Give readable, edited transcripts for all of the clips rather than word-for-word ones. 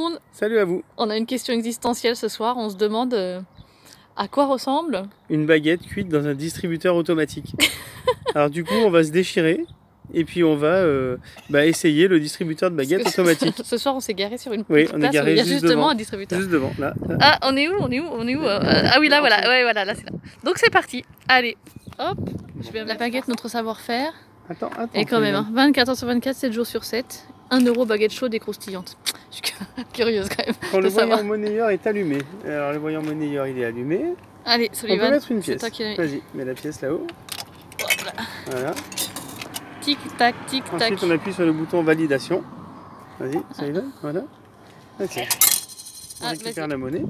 monde. Salut à vous. On a une question existentielle ce soir. On se demande à quoi ressemble Une baguette cuite dans un distributeur automatique. Alors du coup, on va se déchirer et puis on va essayer le distributeur de baguettes automatique. Ce soir, on s'est garé sur une Oui, petite on est place où garé il y a juste justement devant. un distributeur. Juste devant, là. Ah, on est où Ah oui, là, voilà. Ouais, voilà, là, c'est là. Donc c'est parti. Allez, hop. Je vais la baguette, notre savoir-faire. Attends. Et quand même, hein, 24 h sur 24, 7 jours sur 7. 1 € baguette chaude et croustillante. Je suis curieuse quand même. Quand le savoir. voyant monnayeur est allumé. Alors le voyant monnayeur, il est allumé. Allez, On Sullivan, peut mettre une pièce. c'est toi qui... Vas-y, mets la pièce là-haut. Voilà. Tic tac, tic tac. Ensuite, on appuie sur le bouton validation. Vas-y, Sullivan, voilà. Ok. On récupère la monnaie.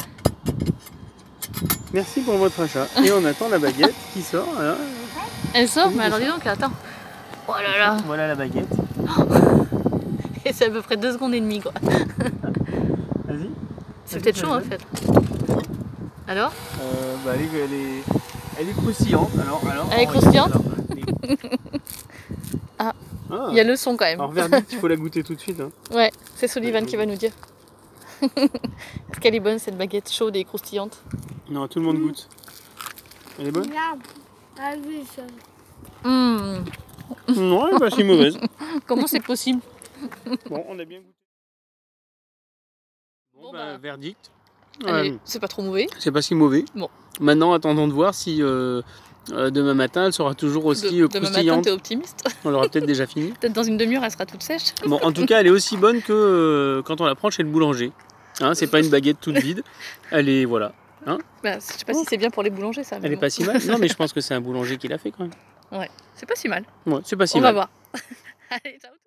Merci pour votre achat. Et on attend la baguette qui sort. Voilà. Elle sort, mais alors dis donc, attends. Oh là là. Voilà la baguette. Et c'est à peu près 2 secondes et demie quoi. Vas-y. C'est peut-être chaud en fait. Alors elle est croustillante. Alors, elle est croustillante. Ah, il y a le son quand même. Alors verdict, il faut la goûter tout de suite. Hein. Ouais, c'est Sullivan qui va nous dire. Est-ce qu'elle est bonne cette baguette chaude et croustillante? Non, tout le monde goûte. Elle est bonne? Non, elle est pas si mauvaise. Comment c'est possible? Bon, on a bien goûté. Bon, verdict. C'est pas trop mauvais. C'est pas si mauvais. Bon. Maintenant, attendons de voir si demain matin, elle sera toujours aussi Demain matin, croustillante. t'es optimiste? On l'aura peut-être déjà fini. Peut-être dans une demi-heure, elle sera toute sèche. Bon, en tout cas, elle est aussi bonne que quand on la prend chez le boulanger. Hein, c'est pas une baguette toute vide. Elle est, voilà. Hein, je sais pas si c'est bien pour les boulangers ça. elle est pas si mal. Non, mais je pense que c'est un boulanger qui l'a fait quand même. Ouais, c'est pas si mal. Ouais, c'est pas si On mal. va voir. Allez, ciao.